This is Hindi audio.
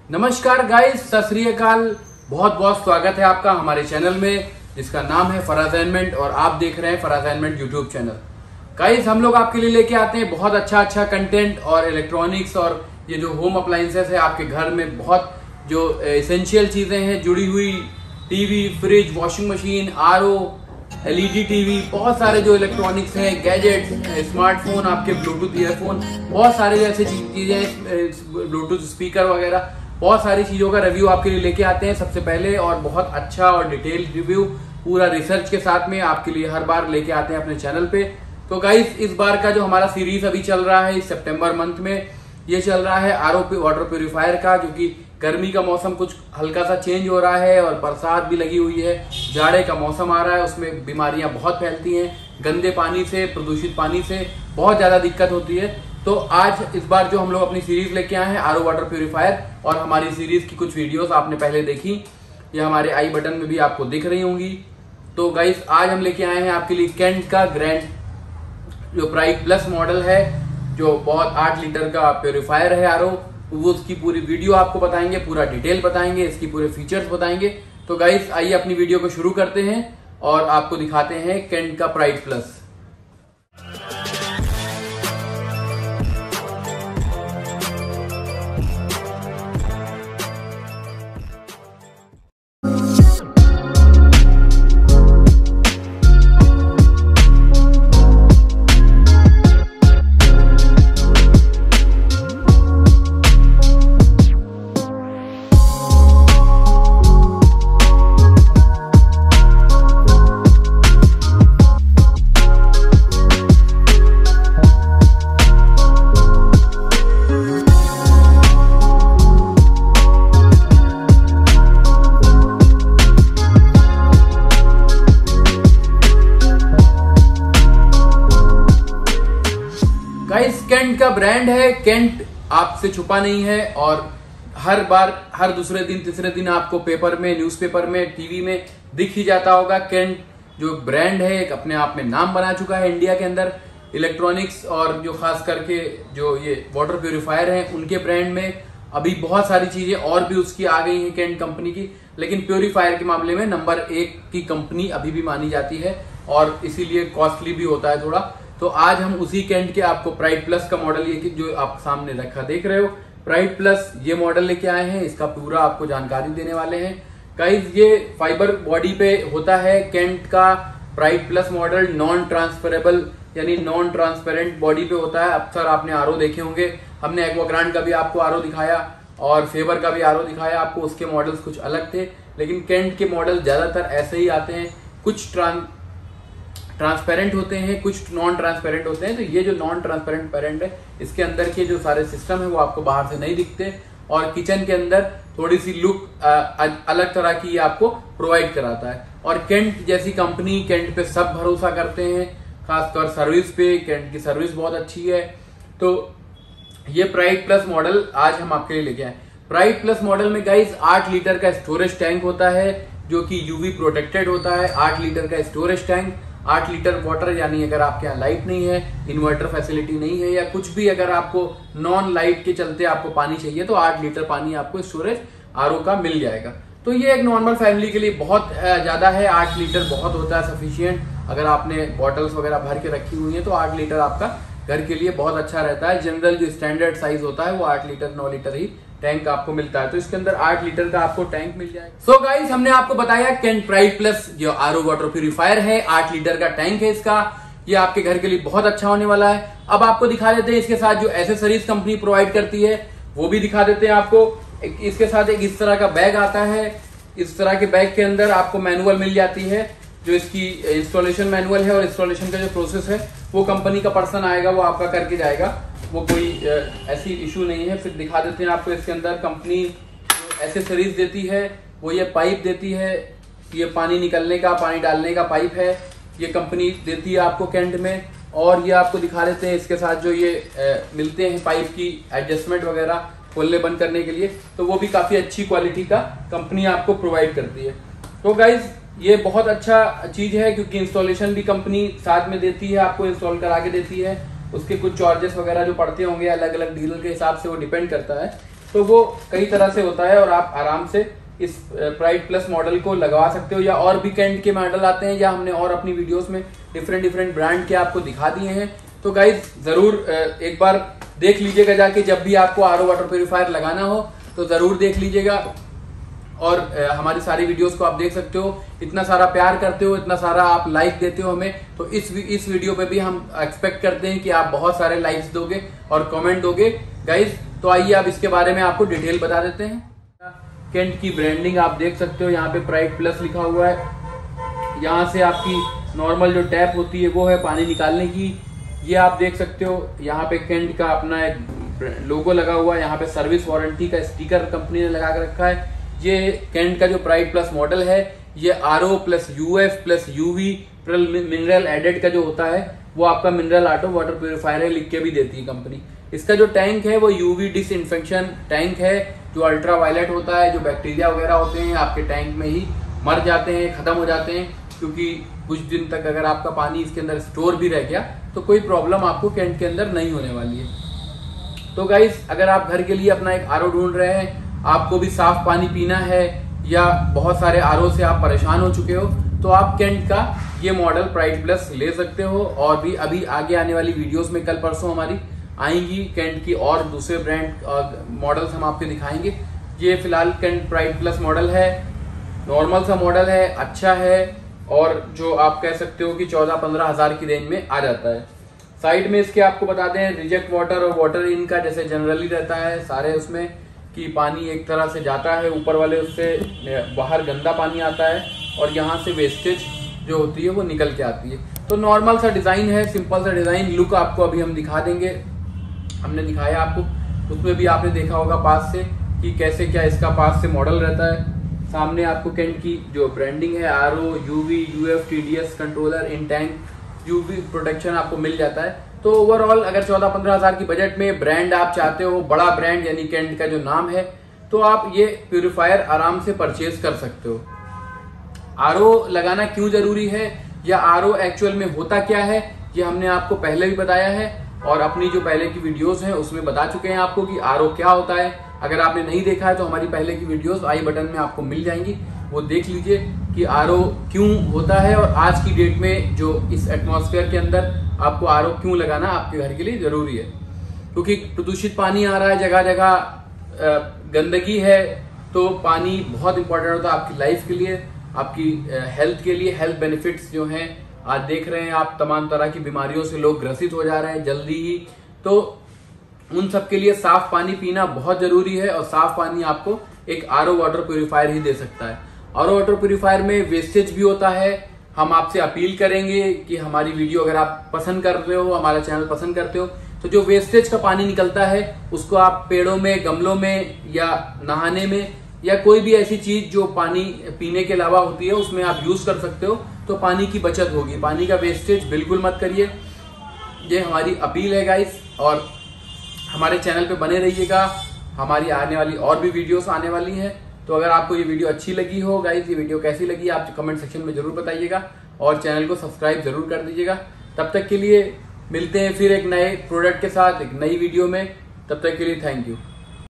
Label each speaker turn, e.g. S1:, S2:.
S1: नमस्कार गाइस, सत श्री अकाल। बहुत बहुत स्वागत है आपका हमारे चैनल में जिसका नाम है फराज़ाइनमेंट और आप देख रहे हैं फराज़ाइनमेंट यूट्यूब चैनल। गाइस, हम लोग आपके लिए लेके आते हैं बहुत अच्छा कंटेंट और इलेक्ट्रॉनिक्स और ये जो होम अप्लायंसेस है आपके घर में बहुत जो एसेंशियल चीजें हैं जुड़ी हुई, TV, fridge, washing machine, RO, LED TV, बहुत सारे जो इलेक्ट्रॉनिक्स हैं, गैजेट्स, स्मार्टफोन, आपके ब्लूटूथ ईयरफोन, बहुत सारे ऐसे चीजें, ब्लूटूथ स्पीकर वगैरह, बहुत सारी चीजों का रिव्यू आपके लिए लेके आते हैं सबसे पहले, और बहुत अच्छा और डिटेल रिव्यू पूरा रिसर्च के साथ में आपके लिए हर बार लेके आते हैं अपने चैनल पे। तो गाइस, इस बार का जो हमारा सीरीज अभी चल रहा है इस सितंबर मंथ में, ये चल रहा है आरओ वाटर प्यूरिफायर का, जो कि गर्मी का मौसम कुछ हल्का सा चेंज हो रहा है और बरसात भी लगी हुई है, जाड़े का मौसम आ रहा है, उसमें बीमारियां बहुत फैलती हैं, गंदे पानी से, प्रदूषित पानी से बहुत ज्यादा दिक्कत होती है। तो आज इस बार जो हम लोग अपनी सीरीज लेके आए हैं आरओ वाटर प्यूरिफायर, और हमारी सीरीज की कुछ वीडियोस आपने पहले देखी, ये हमारे आई बटन में भी आपको दिख रही होंगी। तो गाइस, आज हम लेके आए हैं आपके लिए केंट का ग्रैंड जो प्राइड प्लस मॉडल है, जो बहुत 8 लीटर का प्यूरिफायर है आरओ, वो उसकी पूरी वीडियो आपको बताएंगे, पूरा डिटेल बताएंगे, इसकी पूरे फीचर्स बताएंगे। तो गाइस, आइए अपनी वीडियो को शुरू करते हैं और आपको दिखाते हैं केंट का प्राइड प्लस। गाइस, केंट का ब्रांड है, केंट आपसे छुपा नहीं है, और हर बार हर दूसरे दिन तीसरे दिन आपको पेपर में, न्यूज़पेपर में, टीवी में दिख ही जाता होगा। केंट जो ब्रांड है एक अपने आप में नाम बना चुका है इंडिया के अंदर इलेक्ट्रॉनिक्स, और जो खास करके जो ये वाटर प्यूरिफायर है उनके ब्रांड में अभी बहुत सारी चीजें और भी उसकी आ गई हैं केंट कंपनी की, लेकिन प्यूरिफायर के मामले में नंबर 1 की कंपनी अभी भी मानी जाती है और इसीलिए कॉस्टली भी होता है थोड़ा। तो आज हम उसी केंट के आपको प्राइड प्लस का मॉडल, ये जो आप सामने रखा देख रहे हो प्राइड प्लस, ये मॉडल लेके आए हैं, इसका पूरा आपको जानकारी देने वाले हैं। गाइस, ये फाइबर बॉडी पे होता है केंट का Pride Plus model, non transferable यानी नॉन ट्रांसपेरेंट बॉडी पे होता है। अक्सर आपने आरओ देखे होंगे, हमने एक्वाग्रांड का भी आपको आरओ दिखाया और फेवर का भी आरओ दिखाया आपको, उसके मॉडल्स कुछ अलग थे, लेकिन केंट के मॉडल ज्यादातर ऐसे ही आते हैं, कुछ ट्रांसपेरेंट होते हैं, कुछ नॉन ट्रांसपेरेंट होते हैं। तो ये जो नॉन ट्रांसपेरेंट है, इसके अंदर के जो सारे सिस्टम है वो आपको बाहर से नहीं दिखते, और किचन के अंदर थोड़ी सी लुक अलग तरह की आपको प्रोवाइड कराता है। और केंट जैसी कंपनी, केंट पे सब भरोसा करते हैं, खासतौर सर्विस पे, केंट की सर्विस बहुत अच्छी है। तो ये प्राइड प्लस मॉडल आज हम आपके लिए लेके आए। प्राइड प्लस मॉडल में गाइस 8 लीटर का स्टोरेज टैंक होता है, जो कि यूवी प्रोटेक्टेड होता है। 8 लीटर का स्टोरेज टैंक, 8 लीटर वाटर, यानी अगर आपके यहाँ लाइट नहीं है, इन्वर्टर फैसिलिटी नहीं है, या कुछ भी अगर आपको नॉन लाइट के चलते आपको पानी चाहिए, तो 8 लीटर पानी आपको स्टोरेज आरओ का मिल जाएगा। तो ये एक नॉर्मल फैमिली के लिए बहुत ज्यादा है, 8 लीटर बहुत होता है, सफिशियंट। अगर आपने बॉटल्स वगैरह भर के रखी हुई है तो 8 लीटर आपका घर के लिए बहुत अच्छा रहता है। जनरल जो स्टैंडर्ड साइज होता है वो 8 लीटर 9 लीटर ही टैंक आपको मिलता है, तो इसके अंदर 8 लीटर का आपको टैंक मिल जाएगा। सो गाइस, हमने आपको बताया केंट प्राइड प्लस जो आरओ वाटर प्यूरिफायर है, 8 लीटर का टैंक है इसका, ये आपके घर के लिए बहुत अच्छा होने वाला है। अब आपको दिखा देते हैं इसके साथ जो एसेसरीज कंपनी प्रोवाइड करती है वो भी दिखा देते हैं आपको। इसके साथ एक इस तरह का बैग आता है, इस तरह के बैग के अंदर आपको मैनुअल मिल जाती है, जो इसकी इंस्टॉलेशन मैनुअल है, और इंस्टॉलेशन का जो प्रोसेस है वो कंपनी का पर्सन आएगा, वो आपका करके जाएगा, वो कोई ऐसी इशू नहीं है। फिर दिखा देते हैं आपको इसके अंदर कंपनी एसेसरीज देती है, वो ये पाइप देती है, ये पानी निकलने का, पानी डालने का पाइप है, ये कंपनी देती है आपको केंट में। और ये आपको दिखा देते हैं इसके साथ जो ये मिलते हैं पाइप की एडजस्टमेंट वगैरह खोलने बंद करने के लिए, तो वो भी काफी अच्छी क्वालिटी का कंपनी आपको प्रोवाइड करती है। तो गाइज, ये बहुत अच्छा चीज है, क्योंकि इंस्टॉलेशन भी कंपनी साथ में देती है, आपको इंस्टॉल करा के देती है। उसके कुछ चार्जेस वगैरह जो पड़ते होंगे अलग अलग डीलर के हिसाब से वो डिपेंड करता है। तो वो कई तरह से होता है और आप आराम से इस प्राइड प्लस मॉडल को लगवा सकते हो, या और भी कैंट के मॉडल आते हैं, या हमने और अपनी वीडियोस में डिफरेंट ब्रांड के आपको दिखा दिए हैं। तो गाइज जरूर एक बार देख लीजिएगा जाके, जब भी आपको आरओ वाटर प्यूरिफायर लगाना हो तो जरूर देख लीजिएगा। और हमारी सारी वीडियोस को आप देख सकते हो, इतना सारा प्यार करते हो, इतना सारा आप लाइक देते हो हमें, तो इस वीडियो पे भी हम एक्सपेक्ट करते हैं कि आप बहुत सारे लाइक्स दोगे और कमेंट दोगे गाइज। तो आइए आप इसके बारे में आपको डिटेल बता देते हैं। कैंट की ब्रांडिंग आप देख सकते हो, यहाँ पे प्राइड प्लस लिखा हुआ है। यहाँ से आपकी नॉर्मल जो टैप होती है वो है पानी निकालने की, ये आप देख सकते हो। यहाँ पे कैंट का अपना एक लोगो लगा हुआ है, यहाँ पे सर्विस वारंटी का स्टिकर कंपनी ने लगा कर रखा है। ये कैंट का जो प्राइड प्लस मॉडल है, ये RO plus UF plus UV mineral added का जो होता है वो आपका मिनरल ऑटो वाटर प्यूरिफायर है, लिख के भी देती है कंपनी। इसका जो टैंक है वो यूवी डिसइंफेक्शन टैंक है, जो अल्ट्रा वायलेट होता है, जो बैक्टीरिया वगैरह होते हैं आपके टैंक में ही मर जाते हैं, खत्म हो जाते हैं, क्योंकि कुछ दिन तक अगर आपका पानी इसके अंदर स्टोर भी रह गया तो कोई प्रॉब्लम आपको कैंट के अंदर नहीं होने वाली है। तो गाइस, अगर आप घर के लिए अपना एक आरओ ढूंढ रहे हैं, आपको भी साफ पानी पीना है, या बहुत सारे आरओ से आप परेशान हो चुके हो, तो आप कैंट का ये मॉडल प्राइड प्लस ले सकते हो। और भी अभी आगे आने वाली वीडियोस में कल परसों हमारी आएंगी कैंट की और दूसरे ब्रांड मॉडल्स हम आपको दिखाएंगे। ये फिलहाल कैंट प्राइड प्लस मॉडल है, नॉर्मल सा मॉडल है, अच्छा है, और जो आप कह सकते हो कि 14-15 हजार की रेंज में आ जाता है। साइड में इसके आपको बता दें, रिजेक्ट वाटर और वाटर इन का जैसे जनरली रहता है सारे उसमें, कि पानी एक तरह से जाता है ऊपर वाले, उससे बाहर गंदा पानी आता है और यहाँ से वेस्टेज जो होती है वो निकल के आती है। तो नॉर्मल सा डिजाइन है, सिंपल सा डिजाइन। लुक आपको अभी हम दिखा देंगे, हमने दिखाया आपको, उसमें भी आपने देखा होगा पास से कि कैसे क्या इसका पास से मॉडल रहता है। सामने आपको कैंट की जो ब्रांडिंग है, RO, UV, UF, TDS controller, in tank UV protection आपको मिल जाता है। तो ओवरऑल अगर 14-15 हजार की बजट में ब्रांड आप चाहते हो, बड़ा ब्रांड यानी कैंट का जो नाम है, तो आप ये प्यूरिफायर आराम से परचेज कर सकते हो। आरओ लगाना क्यों जरूरी है, या आरओ एक्चुअल में होता क्या है, ये हमने आपको पहले भी बताया है, और अपनी जो पहले की वीडियोस हैं उसमें बता चुके हैं आपको कि आरओ क्या होता है। अगर आपने नहीं देखा है तो हमारी पहले की वीडियोस आई बटन में आपको मिल जाएंगी, वो देख लीजिए कि आरओ क्यों होता है, और आज की डेट में जो इस एटमॉस्फेयर के अंदर आपको आरओ क्यों लगाना आपके घर के लिए जरूरी है। क्योंकि प्रदूषित पानी आ रहा है, जगह जगह गंदगी है, तो पानी बहुत इंपॉर्टेंट होता है आपकी लाइफ के लिए, आपकी हेल्थ के लिए। हेल्थ बेनिफिट्स जो हैं आज देख रहे हैं आप, तमाम तरह की बीमारियों से लोग ग्रसित हो जा रहे हैं जल्दी ही, तो उन सब के लिए साफ पानी पीना बहुत जरूरी है, और साफ पानी आपको एक आरओ वाटर प्यूरिफायर ही दे सकता है। आरओ वाटर प्यूरिफायर में वेस्टेज भी होता है। हम आपसे अपील करेंगे कि हमारी वीडियो अगर आप पसंद कर रहे हो, हमारा चैनल पसंद करते हो, तो जो वेस्टेज का पानी निकलता है उसको आप पेड़ों में, गमलों में, या नहाने में, या कोई भी ऐसी चीज जो पानी पीने के अलावा होती है उसमें आप यूज कर सकते हो, तो पानी की बचत होगी। पानी का वेस्टेज बिल्कुल मत करिए, ये हमारी अपील है गाइस। और हमारे चैनल पे बने रहिएगा, हमारी आने वाली और भी वीडियोस आने वाली हैं। तो अगर आपको ये वीडियो अच्छी लगी हो गाइस, ये वीडियो कैसी लगी आप कमेंट सेक्शन में जरूर बताइएगा, और चैनल को सब्सक्राइब जरूर कर दीजिएगा। तब तक के लिए मिलते हैं फिर एक नए प्रोडक्ट के साथ, एक नई वीडियो में। तब तक के लिए थैंक यू।